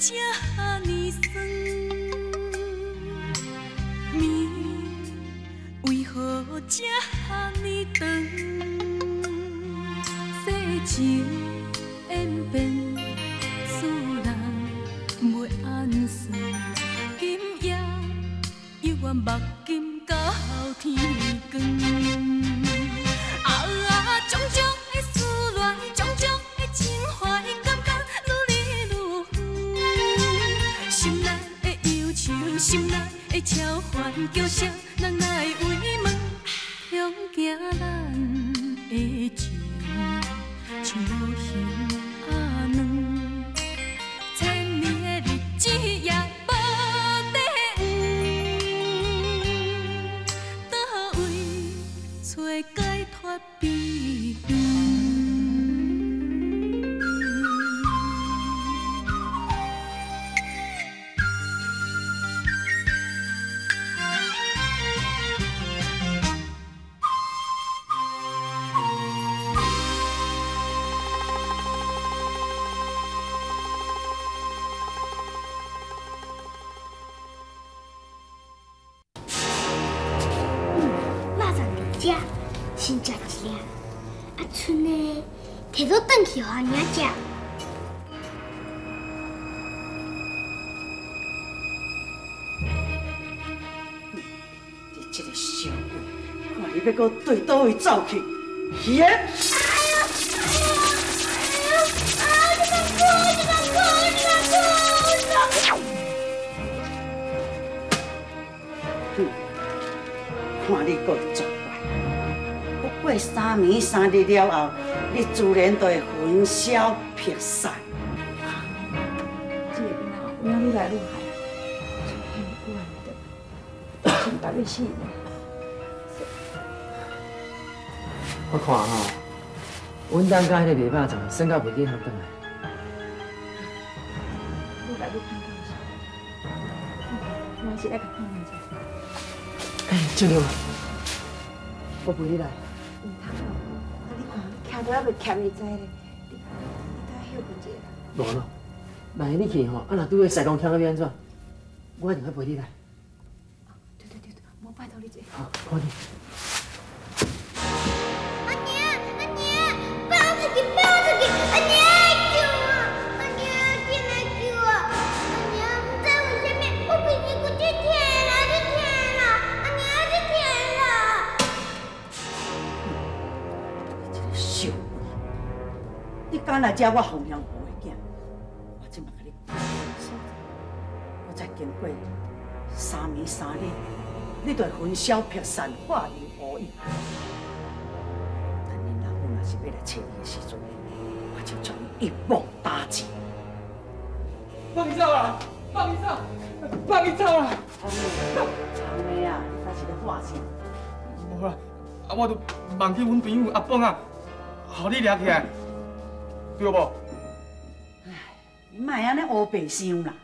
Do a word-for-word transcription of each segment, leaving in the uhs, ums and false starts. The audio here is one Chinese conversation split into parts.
这呢酸？面为何这呢长？世情演变，使人袂安顺。今夜犹原目镜到天光。啊啊，种种的思恋，种种的情怀，感觉愈来愈远。心内的忧愁，心内的超凡，叫声人来慰问，恐惊咱的情像无形啊软，千年的日子也无底圆，倒位找解脱避远？ 先食一粒，啊，剩的摕倒转去，互阿娘食。 你这个小鬼，看你要搁对倒位走去，鱼儿！哎呦，哎呦，哎呦，啊！你别哭，你别哭，你别哭，你别哭！哼，看你搁作。过三暝三日了后，你自然就会魂消魄散。 这个囡仔有影愈来愈害，很冤的，心把你死呢。 我看吼，阮当甲迄个卖肉粽，算到袂记合转来。 愈来愈看到是，我是来甲看看者。 哎，正了， 我陪你来。 唔通哦，啊！你看，徛到还袂徛会知咧，你你等休困一下啦。 无咯，万一你去吼，啊若拄个西公徛到要安怎？我一定要陪你来。 对对对对，我拜托你一下。 好，快点。 阿娘，阿娘，抱出去，抱出去！阿娘，救我！阿娘，进来救我！阿娘，唔知为什么，我鼻子骨就疼啦，就疼啦！阿娘，就疼啦！ 小鬼，你敢来遮我弘扬婆的囝，我即马甲你讲所在，我才经过三暝三日，你就魂消魄散，化为乌有。等恁老母若是要来找你的时阵，我就将你一网打尽。 放你走啦！放你走！放你走啦！ 长妹，长妹啊，你敢是咧话啥？ 无啦，啊，我都忘记阮朋友阿蹦啊。 互你掠起来，对无？ 唉，你莫安尼乌白想啦。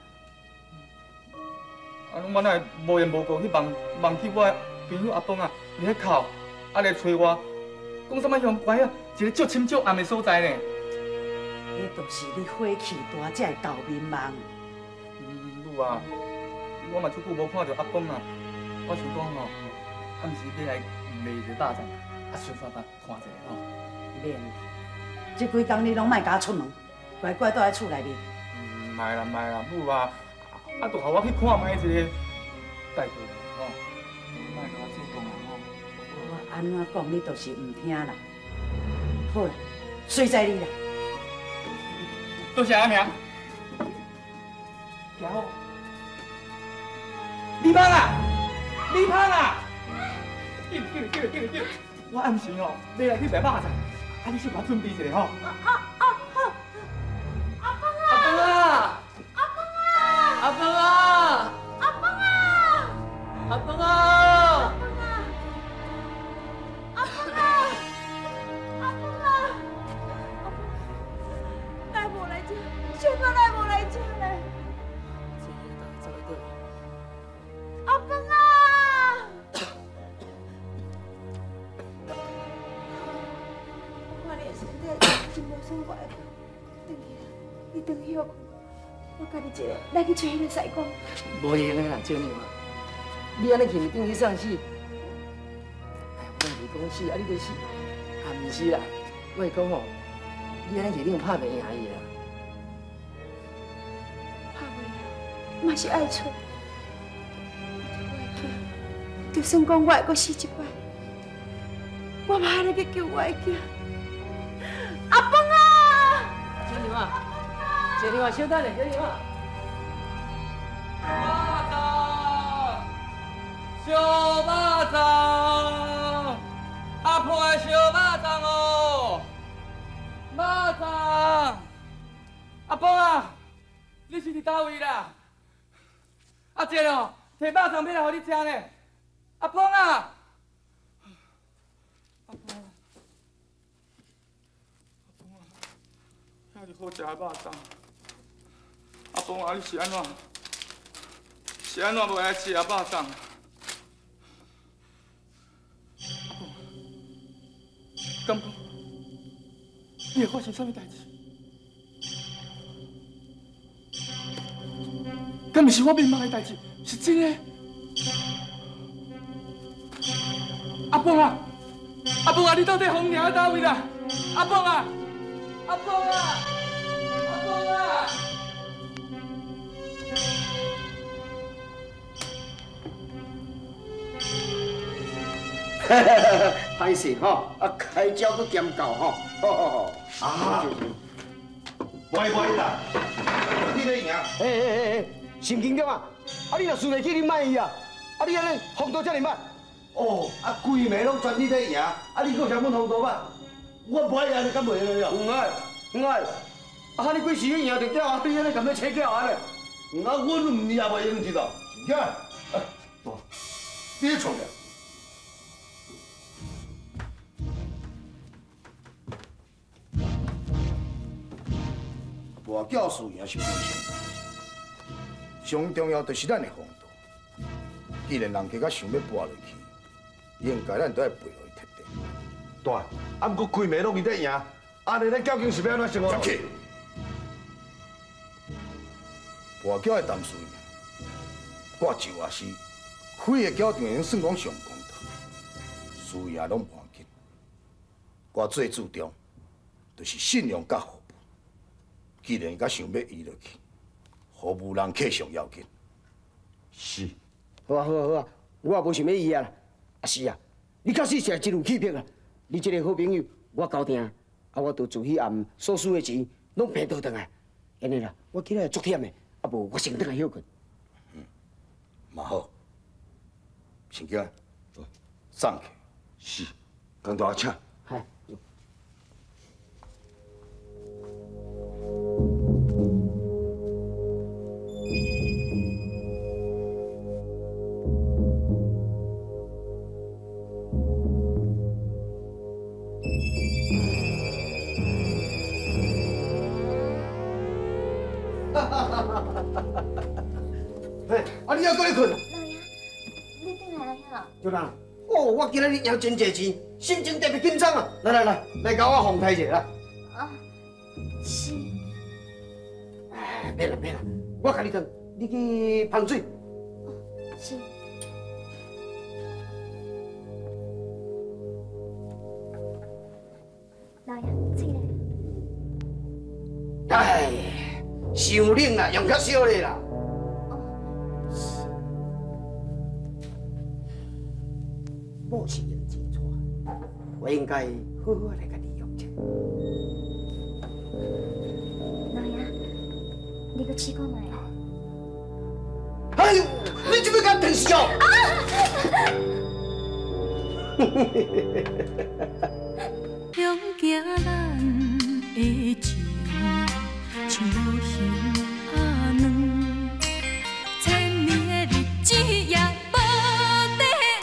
啊，我哪会无缘无故去忘忘记我朋友阿蹦啊，伫咧哭，啊来找我，讲什么乡乖啊，一个足深足暗的所在呢？ 迄都是你火气大才会搞面梦。 嗯，母啊，我嘛足久无看到阿蹦啊，我想讲吼，暗时要来卖一个肉粽，啊顺便吧看一下吼。 免，这几工你拢莫甲我出门，乖乖待在厝内面。 唔卖啦，唔卖啦，母啊，啊，都互我去看卖一个，拜托吼，莫甲我做工啊吼。 我安怎讲你都是唔听啦。好啦，随在你啦。 多谢阿娘。行好。李芳啊，李芳啊，紧紧紧紧紧！我暗时吼要来去卖肉粽。 啊！你先把准备一下吼。啊啊啊好。阿峰啊！阿峰啊！阿峰啊！阿峰啊！阿峰啊！阿峰啊！阿峰啊！阿峰啊！ 来无来这，小可来无来这嘞。阿峰啊！ 真无爽快，回去，你回去。 我教你一个，咱去找迄个师公。 无用的啦，少年啊！你安尼去咪等于送死？哎，我是讲死，啊你著死，啊毋是啦，我是讲吼，你安尼去你有拍袂赢伊啦。 拍袂赢，嘛是爱出。我的囝，就算讲我会阁死一摆，我嘛还得去救我的囝。阿峰啊！ 少年啊，少年啊，小等下，少年啊。 小巴掌，阿婆的小巴掌哦，巴掌，阿婆啊，你是伫倒位啦？阿姐哦，摕巴掌要来互你吃呢。阿婆啊，阿婆，阿婆啊，遐是好食的巴掌。阿婆啊，你是安怎？是安怎无来吃啊巴掌？ 敢讲，你会发生什么代志？敢毋是我迷茫的代志，是真的。阿凤啊，阿凤啊，你到底红娘在倒位啦？阿凤啊，阿凤啊，阿凤啊！ 哈哈哈！歹势吼，啊开招搁兼教吼，好好好。啊，袂袂啦，你咧赢。哎哎哎，陈警长啊，啊你若输袂起，你卖伊啊！啊你安尼风度遮尔歹。哦，啊规暝拢全你咧赢，啊你搁想阮风度歹？我不爱安尼，敢袂了了？唔爱，唔爱。啊哈你几时去赢着叫啊？你安尼咁要切叫安尼？啊阮唔赢袂用知道？你看，哎，大，你咧创啥？ 博教输赢是正常，上重要就是咱的风度。既然人家甲想要博落去，应该咱都要陪落去踢地。大，啊，不过开暝拢伊在赢，安尼咱究竟是要安怎生活？去！博教的谈输赢，我就也是开个教场已经算讲上公道，输赢拢无要紧。我最注重就是信用甲服务。 既然甲想要移落去，服务人客上要紧。是， 好啊好啊好啊，我也无想要伊啊啦。啊是啊，你确实是真有气魄啊！你这个好朋友，我交定，啊我着自迄暗所输的钱，拢骗倒转来。安尼啦，我今日足忝的，啊无我先倒来休困。 嗯，嘛好。先叫，送去。是，跟大家请。 嗨。 嘿，啊，你还搁咧困？ 老爷，你进来了。 对啦。哦，我今日赢真济钱，心情特别紧张啊！来来来，来甲我奉陪者啦。 啊，是。 哎，免啦免啦，我甲你当，你去捧水。 是。老爷，这个。 哎，伤冷啦，用较少咧啦。 某是人之错，我应该好好来甲利用者。 老爷，你个试看卖。 哎呦，你怎么敢电视哦？ 向行咱的情，像无形阿软，千年的日子也无得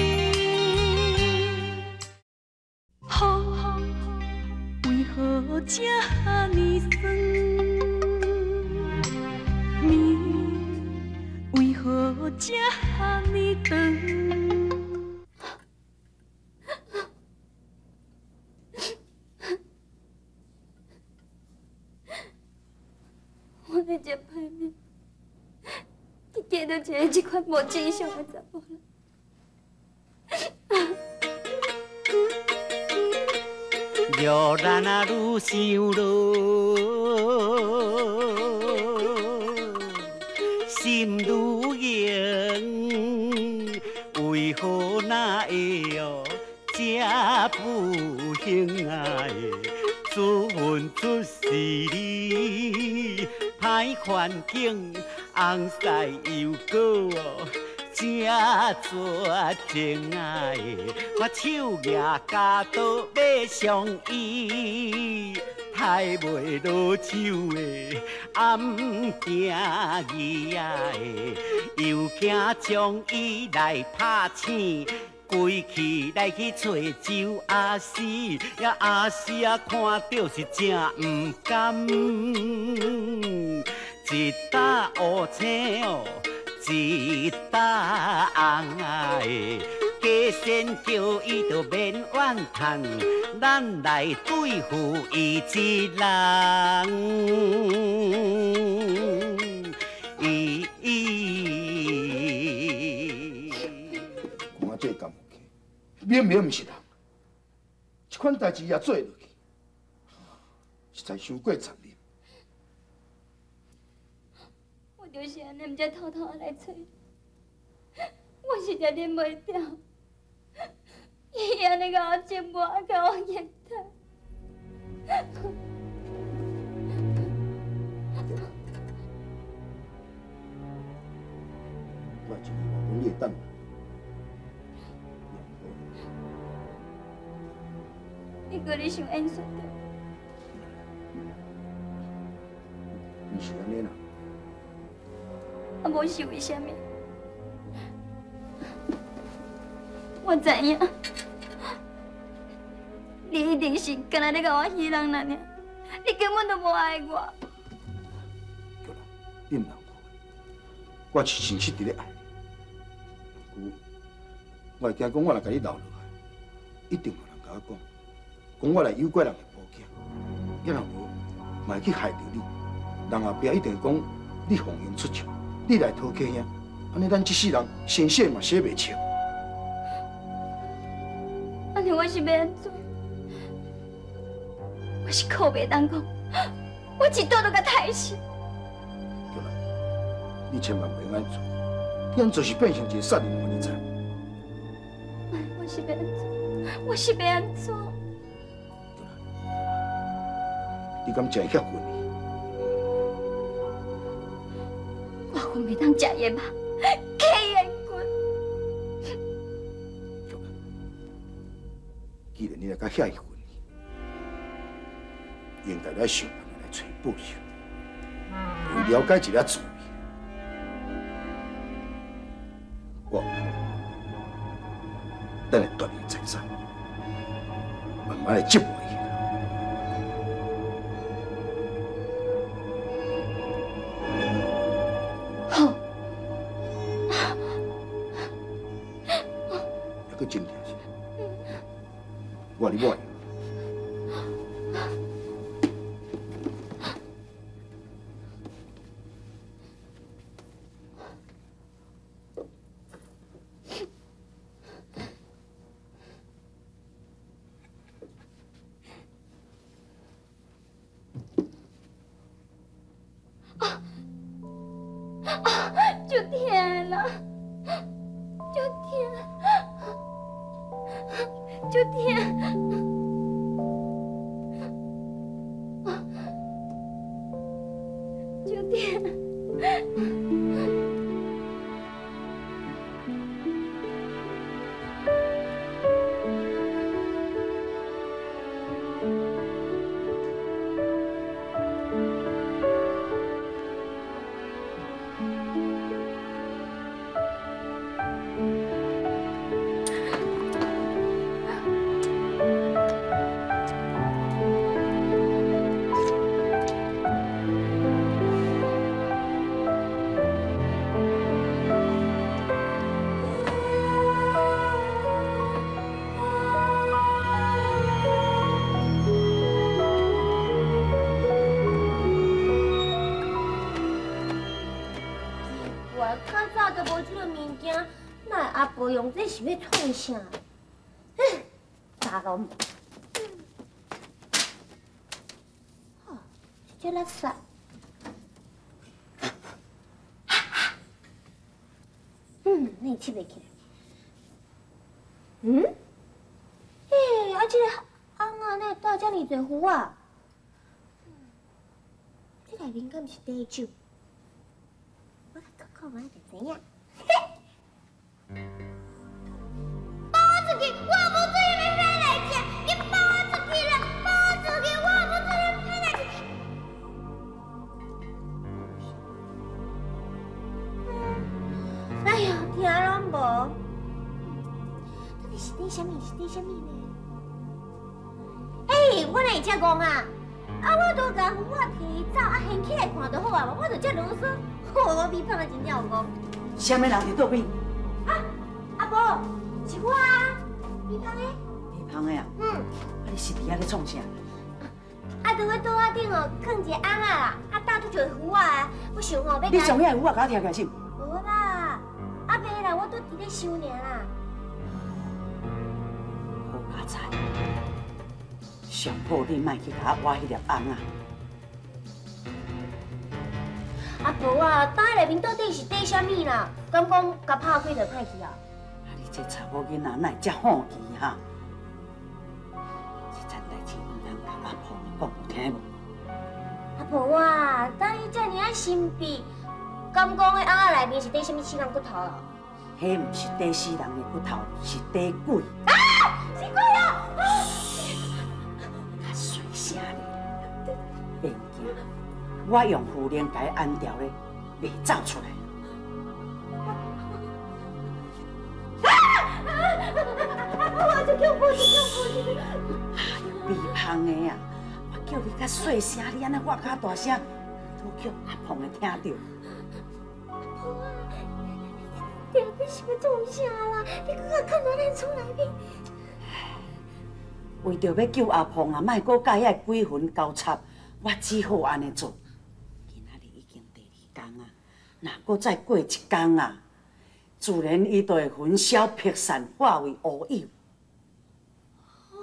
风，为何这呢酸？暝为何这呢长？ 我的这朋着一个这款无正常的查某人。 若咱啊愈想落，心愈硬，为何那会哦这不幸啊？自恨出是你，歹环境，红晒又过哦。正绝情爱，我手拿家刀要上伊，抬袂落手的，暗惊疑的，又惊将伊来拍醒。归去来去找周阿四，呀阿四啊看到是真不甘，一打乌青哦。一打红的，加先叫伊就免怨叹，咱来对付伊一人。伊看这甘有去，明明毋是人，这款代志也做落去，实在伤过残忍。 我就是安尼，毋才偷偷来找你。我实在忍袂掉，伊安尼甲我折磨，甲我虐待。 我一日我讲你会等。 你过你想演算着？ 毋是安尼啦。 啊，无是为虾米？我知影，你一定是干那咧甲我戏弄咱尔，你根本都无爱我。 叫啦，你毋通哭，我是真实伫咧爱你。我会惊讲，我若甲你留落来，一定有人甲我讲，讲我来诱拐人的报警，要若无，嘛会去害着你。人后壁一定讲你奉迎出鞘，你来讨客兄，安尼咱这世人生死嘛洗袂清。 安尼我是要安怎？我是口袂当讲，我一刀都甲刣死。 叫来，你千万袂安做，你安做是变成一个杀人犯，你知？ 我是要安怎？我是要安怎？ 叫来，你敢食会遐混呢？ 我混袂当食烟嘛，吸烟棍。 叫来，既然你来甲遐混，应该来想办法来找报仇，为了解一下滋味。我等下锻炼财产，慢慢来折磨伊。 好， 还佫真疼是？我你我。 就甜了，就甜，就甜，就甜。 都无这个物件，那阿婆用这是要创啥？哎，查拢无。哦，这垃圾。嗯，你拾袂起来。嗯？哎，啊，这个翁啊，哪带遮尔侪壶啊？这内面敢毋是茶酒？我来看看，我就知影。放我出去！我无做啥物歹代志，你放我出去啦！放我出去！我无做啥物歹代志。哎呀，听拢无。到底是点啥物？是点啥物呢？哎，我哪会遮戆啊？啊，我都甲壶啊摕走，啊掀起来看就好啊嘛，我就遮啰嗦。我比胖啊真正有戆。 啥物人伫倒边？ 啊，阿婆，是我啊，比胖的。 比胖的啊？嗯。啊，你是伫遐咧创啥？ 啊，伫我桌仔顶哦，放一个翁仔啦，啊搭拄着壶啊，我想吼要。 你上遐壶啊，甲我摕起来是？ 无啦，啊袂啦，我拄伫咧收尔啦。 好佳哉，上好你莫去甲我挖迄粒翁啊！ 阿婆啊，袋内面到底是底啥物啦？敢讲甲拍开就歹去啊？ 啊，你这查某囡仔哪会遮好奇哈？这件代志唔通甲阿婆讲有听无？ 阿婆啊，当伊遮尔啊神秘，敢讲迄翁仔内面是底啥物死人骨头啊？ 迄唔是底死人的骨头，是底鬼。 啊！是鬼啊！ 较细声咧，别惊，我用符灵甲伊安掉咧，袂走出来。 我这叫父亲，叫父亲。 微胖的啊，我叫你较细声，你安尼我较大声，都叫阿胖会听到。 阿婆啊，你你是要创啥啦？你搁较看到咱厝内面。 为着要救阿胖啊，莫搁甲遐鬼魂交叉，我只好安尼做。今仔日已经第二天啊，若搁再过一天啊，自然伊就会焚烧劈散，化为乌有。 哇！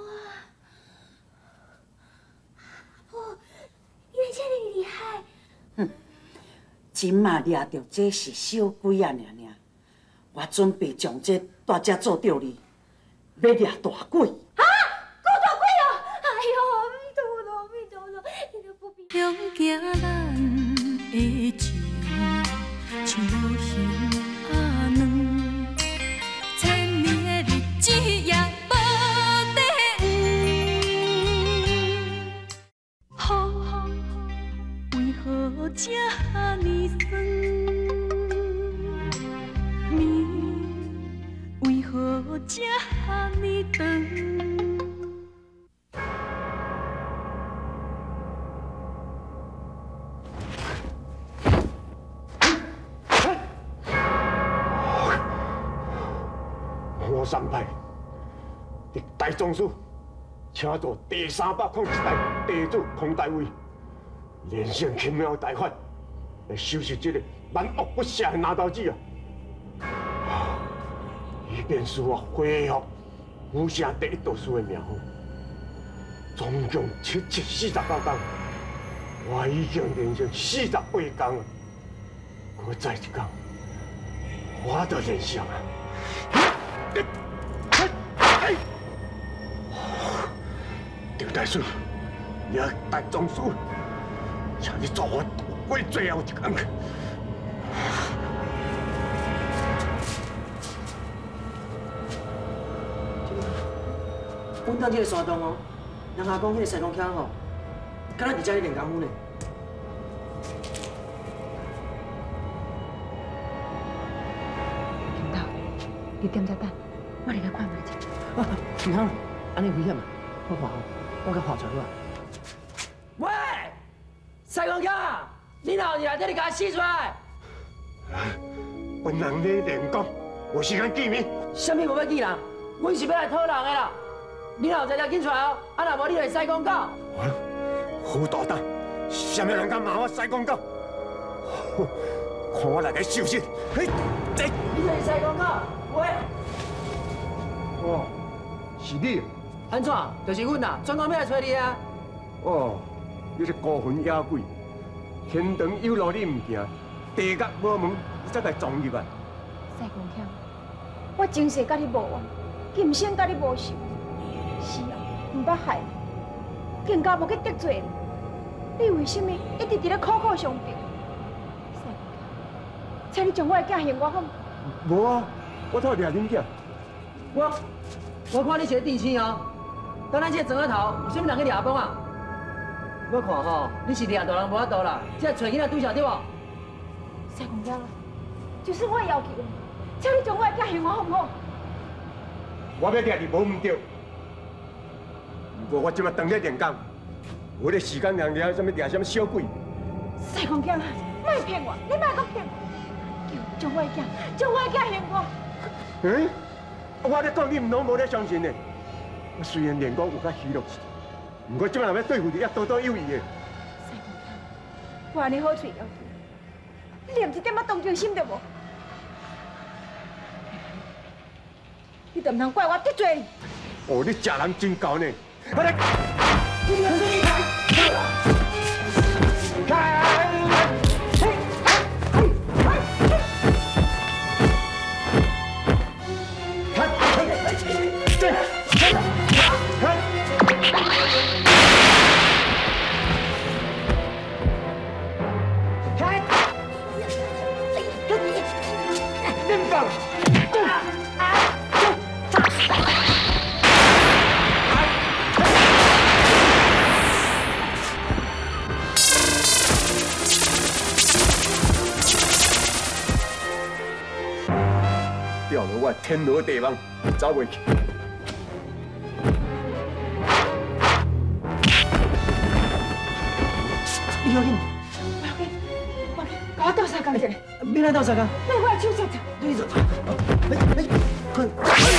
阿婆，你会遮尔厉害？ 哼，今嘛掠着这是小鬼啊，尔尔。我准备将这带遮做吊哩，要掠大鬼。 啊！够大鬼哦！哎呦，阿弥陀佛，阿弥陀佛，你都不必。 向行咱的情，像无形阿软，千年的日子也无底黄，为何这呢酸？面为何这呢长？ 我三派，历代宗师，请做第三百零一代地主孔大卫，连胜奇妙大法，来收拾这个万恶不赦的拿刀子啊！以便使我恢复武城第一道师的名号。总共七七四十九天，我已经连胜四十八天了。我再一天，我就连胜啊！刘大师，你大宗师，请你助我度过最后一天。 阮当这个山洞哦，人阿讲迄个西龙腔吼，敢若伫遮咧练功夫呢。 领导，你踮遮等，我入去看卖者。 啊，唔通，安尼危险啊！我看吼，我甲跑出来。喂，西龙腔，你哪有入来？你甲我死出来！ 本人咧练功，有时间见面。 什么无要见人？阮是要来讨人的啦！你若有在遮紧出来哦，啊若无你来西公狗。 胡大胆！什么人敢骂我西公狗？ 看我来个受死！嘿，这你是西公哥，喂。 哦，是你。 安怎？就是阮啦，专工要来找你啊。 哦，你是孤魂野鬼，天堂有路你唔行，地狱无门你才来撞入来。 西公兄，我前世甲你无冤，今生甲你无仇。是啊，唔捌害你，更加无去得罪你。你为什么一直伫咧苦苦相逼？西公兄，请你将我的囝还我好。 无啊，我头掠恁囝。 我我看你是电视哦，等咱这个庄仔头有啥物人去掠崩啊？我看吼，你是掠大人无法度啦，这找囡仔对象对无？ 西公兄啊，就是我的要求，请你将我的囝还我好唔好？ 我要掠你无唔对，不过我即马当咧练功，我咧时间量掠什么掠什么小鬼。 西公兄啊，莫骗我，你莫搁骗我，求将我的囝，将我的囝还我。 嗯？我咧讲，你唔拢无咧相信呢。我虽然练功有较虚弱一点，不过即摆若要对付你，也多多有益的。 西公兄，我安尼好嘴要求，你连一点仔同情心都无，你都唔通怪我得罪你。 哦，你食人真够呢！我来。掉了我天罗地网，走袂去。 你要紧， 不要紧，我给我倒三工一下。 免来倒三工。 那我手擦擦。 你做，哎哎，困。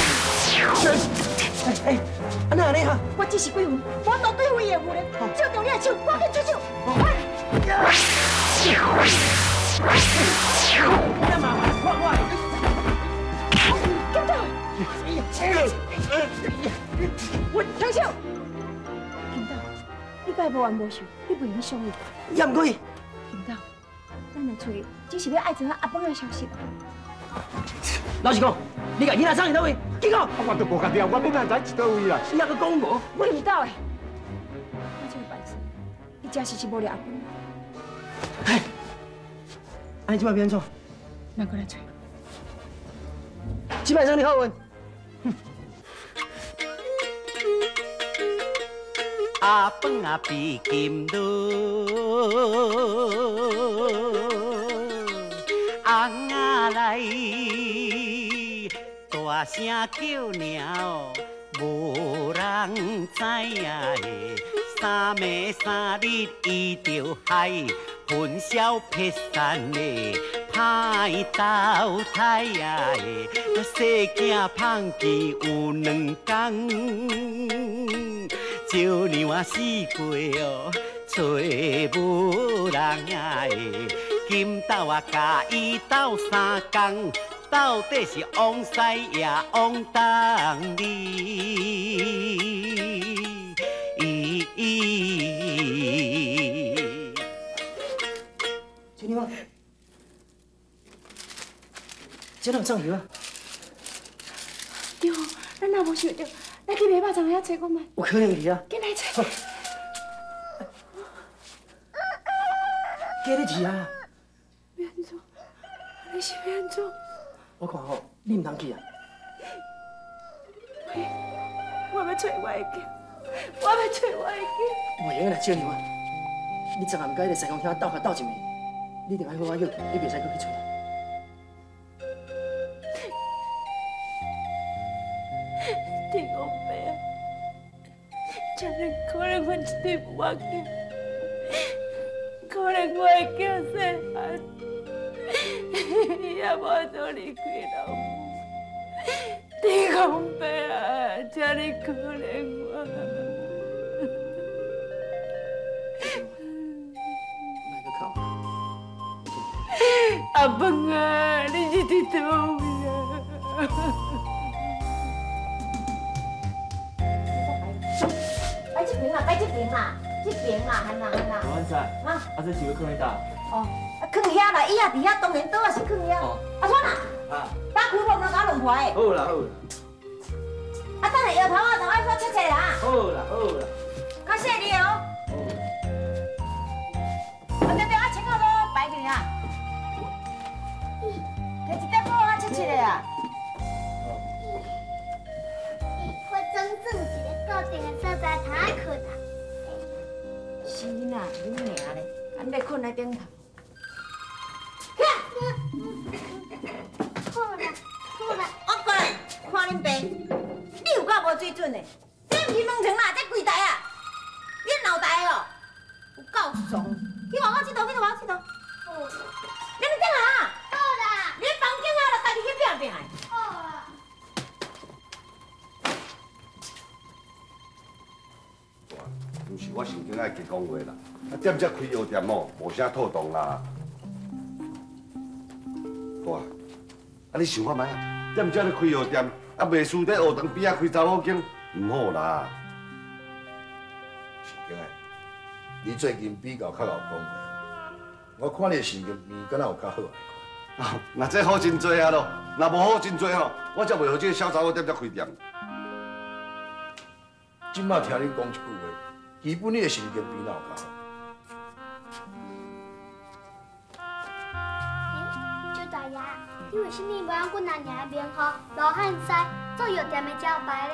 哎哎，安那安尼哈？ 我只是鬼魂，我都对付业务咧。照着你的手，我去出手。 你干嘛？快快！ 我停手！金导，你该无冤无仇，你不用伤伊。 也唔可以。 金导，咱来找，只是要爱知影阿邦的消息。 老实讲，你甲囡仔送去倒位？紧讲！ 我都无甲调，我要哪知一倒位啦？ 你还阁讲无？ 我唔到的。我这个白痴，伊真是是无了阿邦。 哎，安尼即摆变怎？ 咱过来找。 即摆生你好运。 阿饭啊比金路，翁仔来，大声叫名哦，无人知影的。三暝三日伊着害，混淆撇散的，歹投胎啊的，细囝胖见有两工。少年啊死过哦，找无人啊的，今斗啊甲伊斗三工，到底是往西也往东哩？ 小妞啊，这人上油啊？ 对，咱若无想到，咱去卖肉粽遐找我们。 有可能是啊。 紧来找。 假你是啊？ 要安怎？你是要安怎？ 我看吼，你唔通去啊。 我要找我的囝，我要找我的囝。 袂用啦，小妞啊，你昨暗甲迄个西公兄斗下斗一暝，你一定要好好要紧，你袂使搁去找。 天公伯啊，真係可能阮一對無眼鏡，可能我的囝細漢，也無做離開老母。天公伯啊，真係可憐我。 莫去哭。 阿饭啊！你是伫倒位啊？ 摆这边啦，摆这边啦，这边啦，喊啦喊啦。 老安仔， 啊， 啊这是要放喺倒？ 哦，啊，放遐啦，伊也伫遐，当然倒也是放遐。 哦。 阿川啊， 啊， 打开门就甲弄坏。 好啦好啦。 啊，等下摇头啊，就爱说切切啦。 好啦好啦。 较细哩哦。啊，对对，啊，请我都摆去啊。摕一块布啊，切切的啊。 我真正一个固定的所在，他困啊。 是啦，恁娘咧，俺咧困在顶头。 好啦好啦， 我过来看恁爸，你有够无水准的，这不是问床啦，这柜台啊，你脑袋哦，有够怂。去外口佚佗，去外口佚佗。 好啦你们等下， 好啦你房间啊，就家己去拼拼的。 好啦。 毋是我神经爱加讲话啦，啊店只开药店哦，无啥透动啦。哇，啊你想看觅啊？店只咧开药店，啊袂输在学堂边仔开查某间，唔好啦。 神经诶，你最近比较较有讲话，我看你的神经面敢若有较好来看。 啊，那这好真多啊咯，若无好真多吼，我才袂互这个小查某店才开店。 即摆听你讲一句话，基本你的神经面若有较好。 周大爷，你为什么无让阮阿娘的名号罗汉西做药店的招牌呢？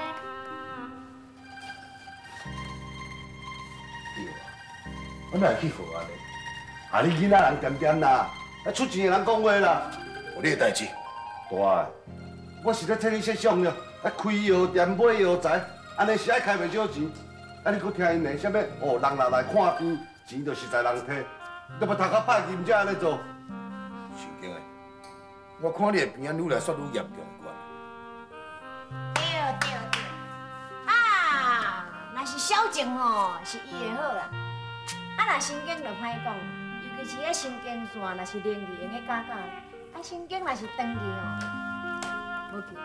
对啊，我哪会去学安尼？ 啊，你囡仔人点点啦，啊出钱的人讲话啦。 有你的代志。 大个，我是咧替你设想了，啊开药店买药材，安尼是爱开袂少钱。啊你搁听因的，啥物哦人来来看病，钱就实在人摕，都要头壳歹金才安尼做。 神经诶，我看你的病愈来煞愈严重惯。 对对对，啊，若是小症吼，是医的好啦。啊，若神经就歹讲啦，尤其是迄神经线，若是连去用个架架，啊神经若是断去吼，无救。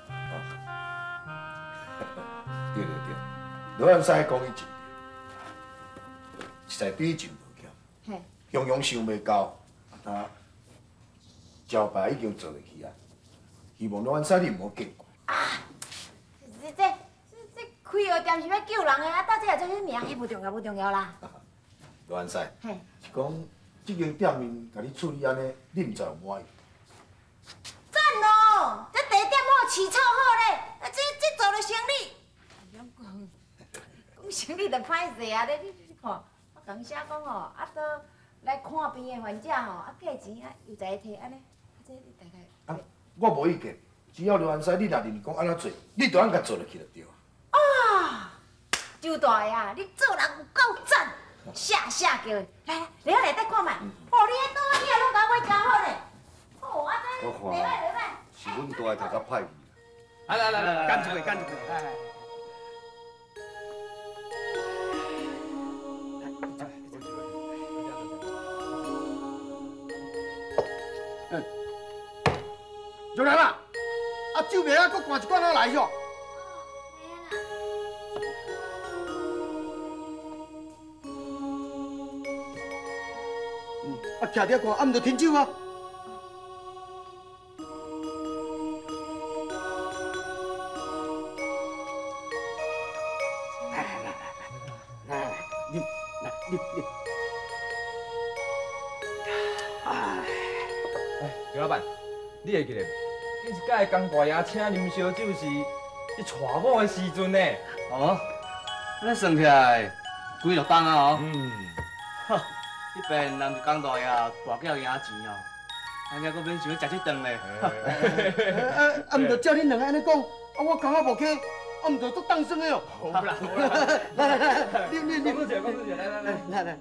对对对，罗汉西讲伊真对，实在比伊真无巧， 嘿， 样样想袂到，啊，招牌已经做落去啊，希望罗汉西你唔好见怪。 啊，这这这这开药店是要救人的，啊，到这也做啥名？迄不重要，不重要啦。 罗汉西， 嘿， 是讲这间店面，甲你处理安尼，你唔知有满意？ 赞咯，这地点好，市场好咧，啊，这这做了生意。讲生意就歹势啊！你你你看，我讲写讲吼，啊，倒来看病的患者吼，啊，价钱啊，又在摕安尼，啊，这你大概。 啊，我无意见，只要罗汉西你若认讲安怎做，你就按甲做落去就对啊。 啊，周大爷，你做人有够赞，下下叫，来来，来我内底看觅，哦，你迄倒仔囝拢甲我真好咧，哦，啊，这我看礼拜礼拜。 是阮大个头壳歹去。 来来来来，干一个干一个，来来。 嗯，就来啦！啊，酒袂啊，搁灌一罐仔来哟。嗯，啊，徛伫看，啊，毋着停酒啊。来来来来来来，啉，来啉啉。哎。 哎，刘老板，你会记得？你是甲江大爷请啉烧酒是你娶某的时阵呢？ 哦，安尼算起来几落档啊哦。 嗯。 呵，迄边人就江大爷大叫赢钱哦，安尼佫免想要食这顿咧。 啊啊！毋着照恁两个安尼讲，啊我刚好无去，啊毋着都当生的哦。 好啦好啦， 来来来，你你你， 讲多讲多来来来来来。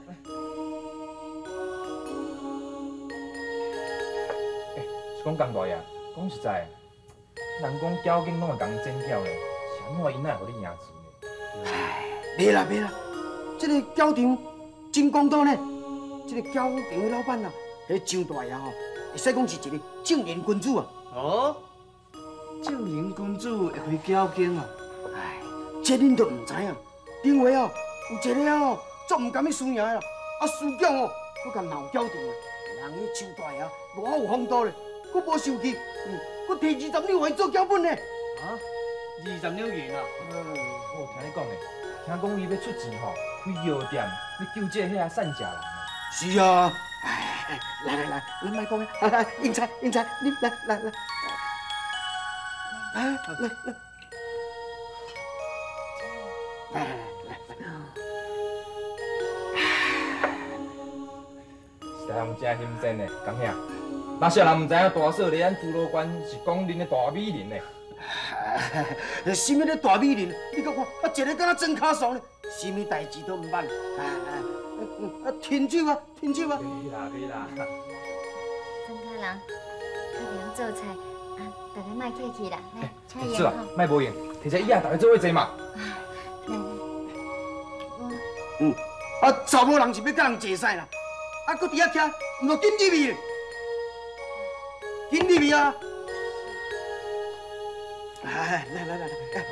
哎，是讲江大爷，讲实在，人讲交警拢会共剪条咧，啥物因哪会互你赢钱咧？ 哎，袂啦袂啦，这个搅场真公道呢。这个搅场的老板啊，迄张大爷吼， 会使讲是一个正人君子啊。 哦，正人君子会开交警啊？ 哎，这恁都唔知影。顶回哦，有一个哦，足唔甘去输赢啦，啊输奖哦，佮甲闹交定啊，人迄手大啊，偌有风度咧，佮无受气，嗯，佮摕二十两银做奖本呢。 啊，二十两银啊？我听你讲咧，听讲伊要出钱吼，开药店，要救济遐善食人。 是啊，哎，来来来，咱莫讲啊，来英才英才，你来来来，哎来来，来来来来。 是人真心善的，江兄。若是人唔知影大嫂来咱猪肉馆是讲恁的大美人呢。 什么咧大美人？你搁看，啊一个敢若装卡爽咧，什么代志都唔捌。啊啊，停手啊，停手啊！ 可以啦，可以啦。 曾家人，快点做菜，啊，大家莫客气啦，来，请是啊， 盐吼。 莫无用，摕只椅仔大家做伙坐嘛。 来来，我嗯，啊，查某人是要甲人坐屎啦，啊，搁伫遐徛，唔着紧入去，紧入去啊！哎，来来来来，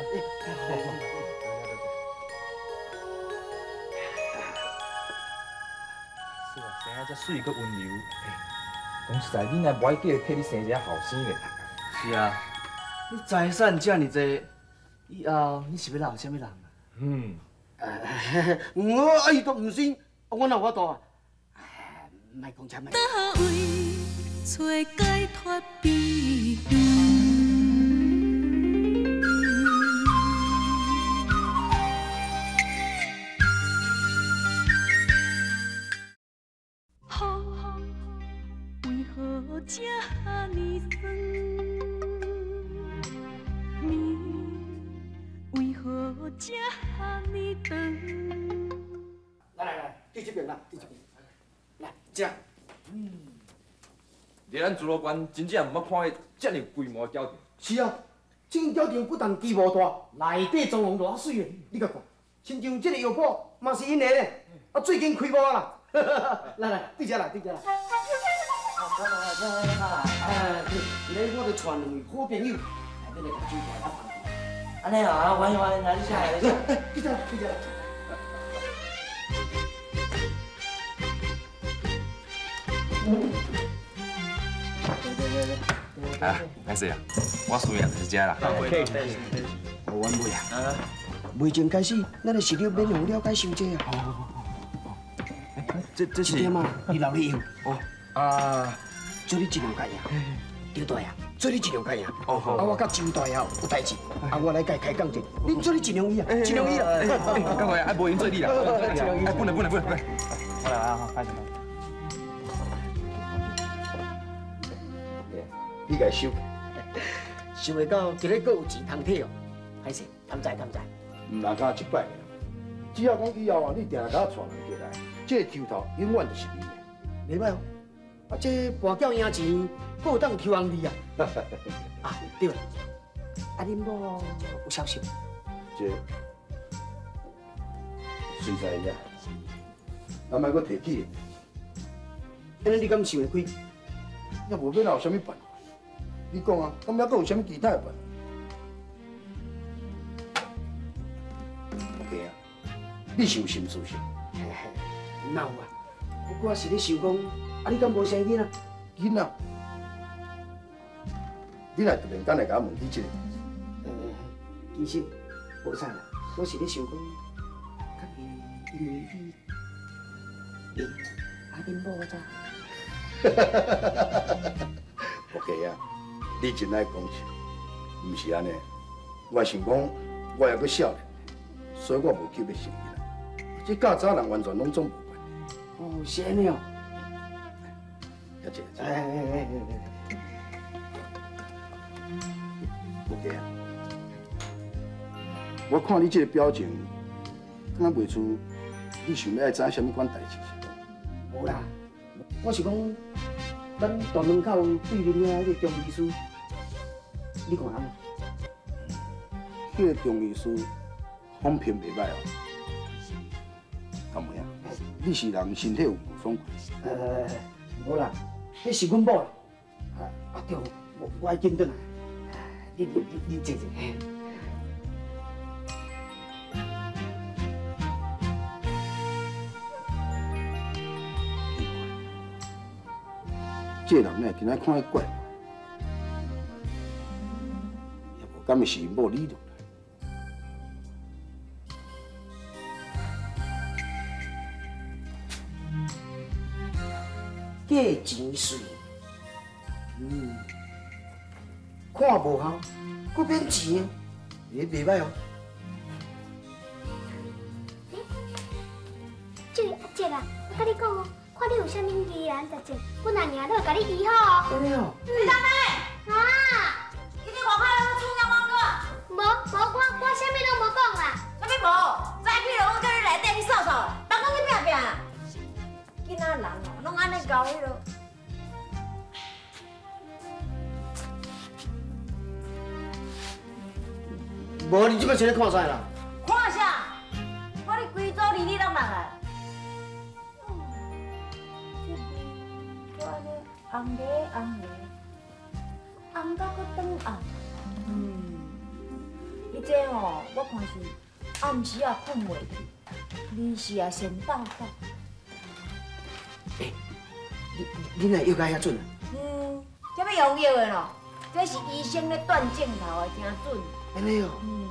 是啊，生啊遮水搁温柔，讲实在，恁也无爱叫替你生一个后生咧。 是啊，你财产遮尔济，以后你是要留啥物人啊？ 嗯， 我啊伊都唔信，我哪有法度啊？哎，莫讲遮莫。 倒位找解脱秘远，雨为何这呢酸？暝为何这呢长？ 来来来，对这边啦，对这边，来食。 嗯，伫咱猪肉馆真正毋捌看过遮尔规模的酒店。 是啊，这间酒店不但规模大，内底装潢偌水的，你甲看，亲像这个药铺嘛是因的咧，啊最近开幕啊啦。来来，对遮来，对遮来。好啦好啦好啦，哎，今日我着带两位好朋友来这个酒店来访。 安尼啊，欢迎欢迎，来你下来，你下来。 对遮来，对遮来。 啊，歹势啊，我需要就是这啦。 好完未啊？未前开始，咱就是了免用了解伤济啊。好好好好。 这这是一点啊，你留你用。 哦啊， 做你尽量解呀，刘大爷，做你尽量解呀。 哦好。 啊，我甲周大爷有代志，啊，我来甲伊开讲者。你做你尽量伊啊，尽量伊啦。 赶快，啊，无闲做你啦。哎，不能不能不能不能。 我来啊，开始。 你家收起， 想袂到今日阁有钱通摕哦，歹势，感谢感谢。 唔难讲一摆尔，只要讲以后啊，你定定甲我带人过来，这个头头永远就是你的。 袂歹哦，啊，这跋筊赢钱，阁有当抽红利啊。啊，对了，啊，恁某有消息？ 这随在呀，阿莫阁提起， 安尼你敢想会开？ 也无要哪有啥物办法。 你讲啊，敢还阁有啥物其他的办法？OK啊，你是有心事是？ 哪有啊？不过是咧想讲，啊，你敢无生囡啊？ 囡仔，你来突然间来甲我问起这个， 呃，其实无啥啦，我是咧想讲，较易因为你，你啊，恁某我咋 ？OK 啊。 你真爱讲笑，毋是安尼。我想讲，我还阁少年，所以我无急要生囡仔。这较早人完全拢总无关系。 哦，是安尼哦。 了解。 哎哎哎哎 ，OK 啊。我看你这个表情，敢若袂出你想要爱知影啥物款代志是？ 无啦，我是讲，咱大门口对面遐迄个中医师。 你看啊， 迄个中医师风评袂歹哦。阿妹啊，你是人身体有无爽快？ 呃，无啦，迄是阮某啦。 啊对，我我爱紧转来。你你你你坐坐。 这人呢，今仔看伊怪，也无敢是无理了。 价钱税，嗯，看无效，搁免钱，也袂歹哦。 这个阿姐啊，我甲你讲哦，看你有啥物疑难杂症，本来娘都会甲你医好哦。 真的哦。 你当妹， 啊， 今日外口有出啥网个？ 无无，我我啥物拢无讲啦。 啥物无？早起就我叫你内底去扫扫，别讲去拼拼啊！囡仔人哦，拢安尼搞迄落。 无，你即摆是咧看啥啦？ 看啥？我哩规组离你拢人啊！我咧红个红个，红到搁转红。嗯，你这吼，我看是暗时啊困袂去，日时啊先倒倒。 诶，你你哪药甲遐准啊？ 嗯，这要用药的咯，这是医生咧断镜头的，真准。 安尼哦。 嗯。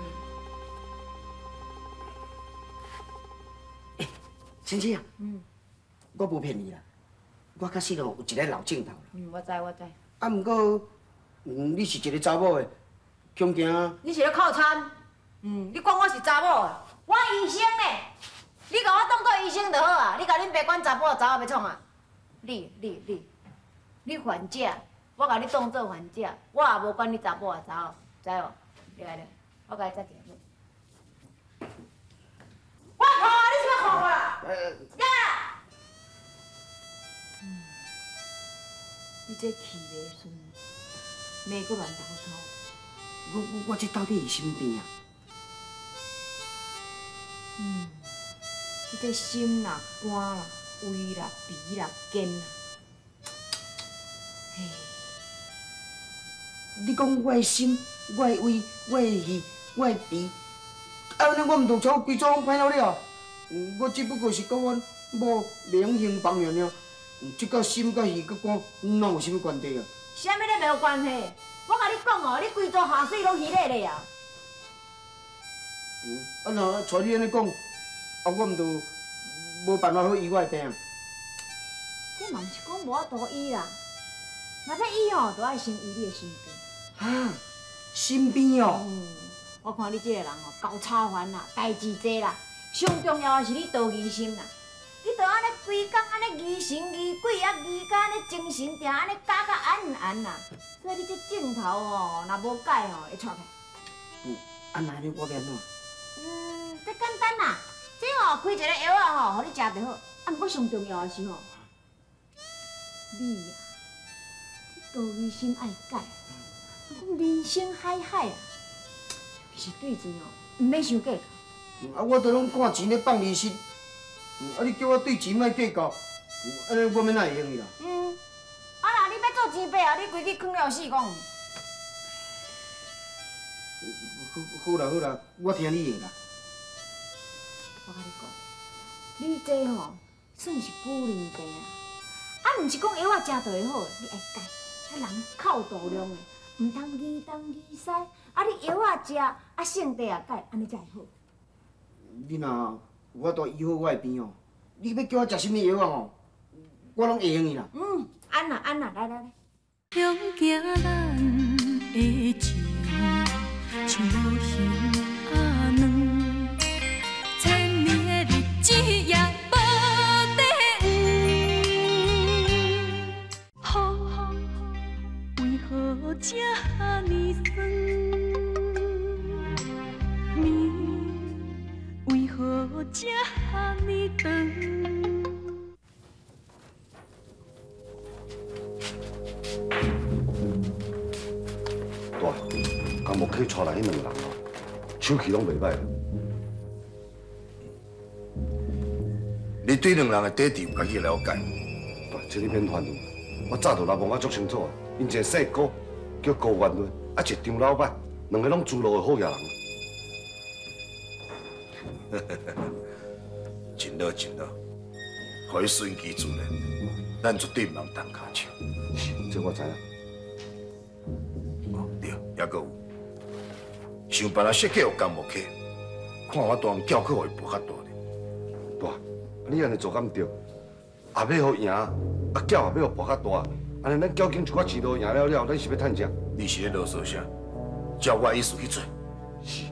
诶，先生啊。 嗯。 我无骗你啦，我确实哦有一个老镜头啦。 嗯，我知我知。 啊，毋过，嗯，你是一个查某的，恐惊。 你是咧靠餐？嗯，你管我是查某的，我医生呢？你甲我当做医生就好啊！你甲恁爸管查甫查某要创啊？你你你，你患者，我甲你当做患者，我也无管你查甫啊查某，知无？入来入，我甲你再见。我靠！你是要靠我啦？呀！嗯，你这气袂顺，袂阁乱糟糟。 我我我这到底是什么病啊？ 嗯，你这心啦、肝啦、胃啦、脾啦、肩啦，嘿， 你讲我的心、我的胃、我的耳、我的鼻，啊，安尼我毋着将规组拢歹了了。嗯，我只不过是甲阮某袂用行房尔尔，这甲心、甲耳、甲肝，哪有啥物关系啊？ 啥物咧没有关系？我甲你讲哦，你规组下水拢稀咧咧啊！ 嗯，啊那像你安尼讲，啊我毋着无办法好医我的病啊。 这嘛毋是讲无法度医啦，若要医吼，就爱先医你的心病。 啊，心病哦。 嗯，我看你这个人哦，够操烦啦，代志多啦，上重要的是你多疑心啦。你着安尼规工安尼疑神疑鬼啊，疑甲安尼精神定安尼搞甲安唔安啦。所以你这镜头吼，若无改吼，会错开。 嗯，啊那呢我要安怎？ 嗯，这简单啦，这吼开一个药啊吼，互你食就好。啊，毋过上重要的是吼，你啊，这多疑心爱改。啊，讲人生海海啊，是对钱哦，毋免伤计较。 啊，我都拢看钱咧放利息，啊，你叫我对钱莫计较，安尼我免哪会用伊啦？ 嗯，啊啦，你要做钱伯啊，你规日囥了死讲。 好，好啦好啦，我听你的啦。 我甲你讲，你这吼算是古灵病啊，啊，毋是讲药啊食就会好，你爱改，啊人靠度量的，毋通疑东疑西，啊你药啊食，啊性地啊改，安尼才会好。 你若有法度医好我的病哦，你要叫我食什么药啊吼，我拢会用伊啦。 嗯，安啦安啦，来来来。 向行咱的情，像无形啊软，千年的日子也无得黄。雨，为何这呢酸？暝，为何这呢长？ 刚木去带来迄两人哦，手气拢袂歹。你对两人的底子有家己了解，对，这你免烦恼。我早就来问我足清楚的。 因一个细哥叫高元伦，啊一个张老板，两个拢猪肉的好野人。真好真好，可以顺其自然，咱绝对唔通动骹手。是，这我知影。哦，对，还阁有，想办法设计有干无客，看我当叫客会无较大咧。大，你安尼做敢唔对？也要互赢，啊叫也要互博较大，安尼咱交警一寡钱都赢了了，咱是要趁啥？你是咧啰嗦啥？照我意思去做。是。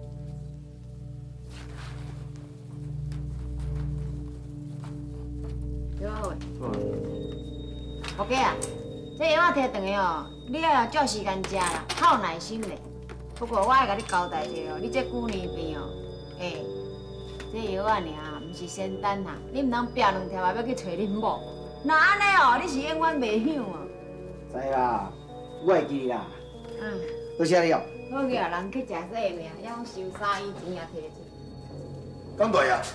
大哥啊，这药仔摕回去哦，你要照时间食啦，较有耐心嘞。不过我爱甲你交代一下哦，你这几年病哦，哎，这药仔尔，唔是仙丹呐，你唔通拼两条也要去找恁某。那安尼哦，你是永远袂响哦。 知啦，我会记啦。 嗯， 多谢你哦。 好个人去食细命，还讲收三亿钱也摕得出。 江大爷，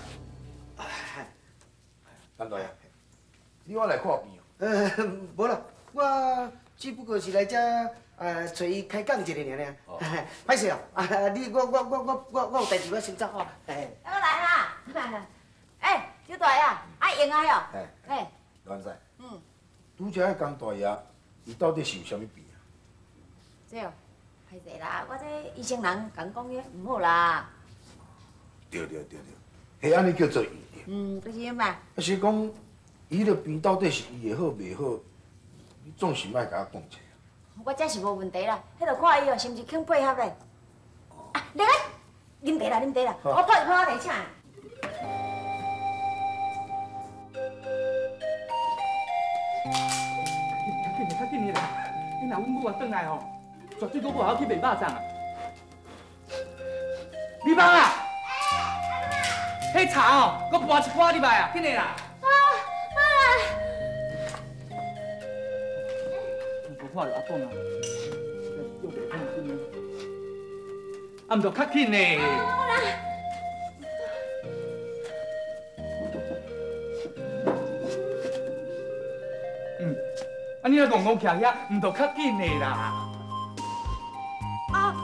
江大爷，你我来看病。 呃，无啦，我只不过是来这呃找伊开讲一下尔尔。哦，歹势哦，啊，你我我我我我我有代志要先走哦。哎， 我来啦。哎，小大爷，爱用啊哟。 哎， 哎， 元帅。 嗯。 拄则迄江大爷，伊到底是有啥物病啊？ 这哦，歹势啦，我这医生人共讲个唔好啦。 对对对对，迄安尼叫做医疗。 嗯，就是咁嘛。 啊是讲。 伊个病到底是医会好袂好？你总是莫甲我讲者。 我这是无问题啦，迄着看伊哦是毋是肯配合咧。啊，来来，啉茶啦，啉茶啦，我泡一泡我茶请。 较紧嘞，较紧嘞啦！你若阮母啊转来吼，绝对阁无好去卖肉粽啊！你妈啊！迄茶哦，阁搬一搬入来啊，紧嘞啦！ 看着阿公啊，叫袂放心啊，啊，毋着较紧嘞。嗯，啊，你若戆戆徛遐，毋着较紧嘞啦。 啊！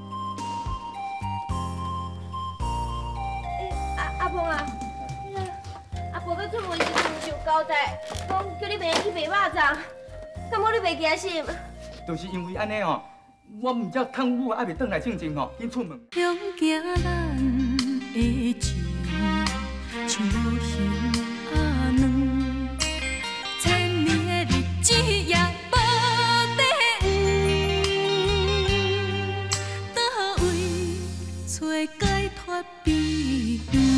阿阿婆啊，阿婆要出门时阵受交代，讲叫你袂去卖肉粽。 敢我你袂惊心？ 就是因为安尼哦，我唔只康母还袂转来正正哦，紧出门。 向行咱的情，像无形阿软，千年的日子也无地黄，倒位找解脱避。